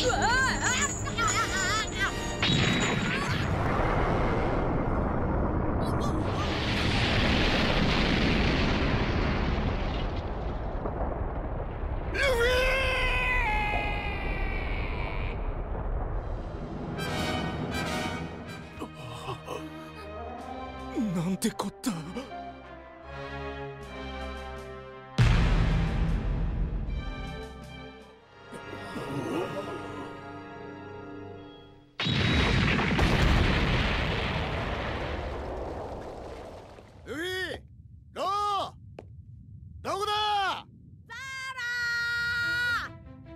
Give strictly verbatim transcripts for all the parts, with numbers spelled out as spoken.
なんてこった。 ルフィ、ロー、どこだ？ ザーラ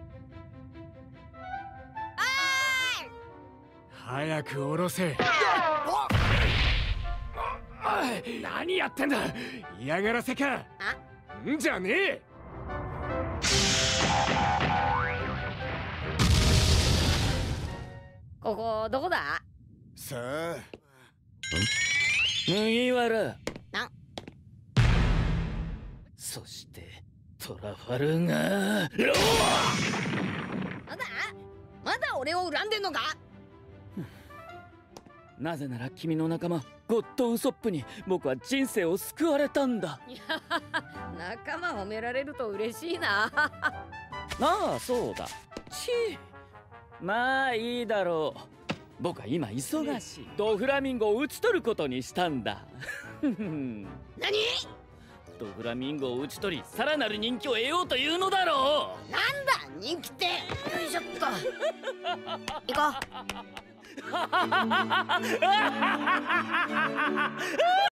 ー。 早く下ろせ。何やってんだ。嫌がらせか。んじゃねえ。 ここどこだ？ さあ、 麦わら。 なそしてトラファルガーロー。 まだまだ俺を恨んでんのか？ なぜなら君の仲間ゴッドウソップに僕は人生を救われたんだ。 仲間褒められると嬉しいな。 ああ、そうだ。ちー、まあいいだろう。僕は今忙しい。ドフラミンゴを討ち取ることにしたんだ。 何？ ドフラミンゴを討ち取り、さらなる人気を得ようというのだろう。 なんだ人気って。よいしょっと。行こう。